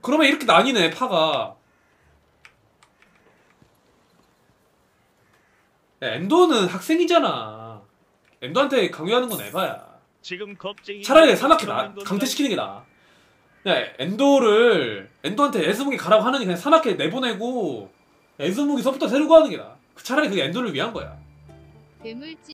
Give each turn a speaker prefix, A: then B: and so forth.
A: 그러면 이렇게 나뉘네 파가. 야, 엔도는 학생이잖아. 엔도한테 강요하는 건 에바야.
B: 지금 겁쟁이
A: 차라리 사나케 강퇴시키는 게 나아. 야, 엔도한테 에스무기 가라고 하느니 그냥 사나케 내보내고 에스무기 서부터 세르고 하는 게 나아. 차라리 그게 엔도를 위한 거야.
C: 괴물지